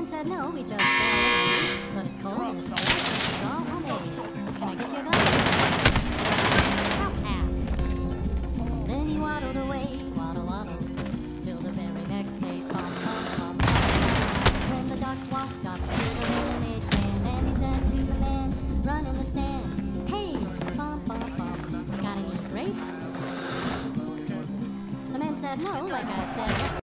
said no, we just said but it's cold and it's fresh, it's all homemade. Can I get you a glass? I'll pass. Then he waddled away, waddle, till the very next day, bum. When the duck walked up to the lemonade stand, and he said to the man, run in the stand, hey, bum, got any grapes? The man said no, like I said.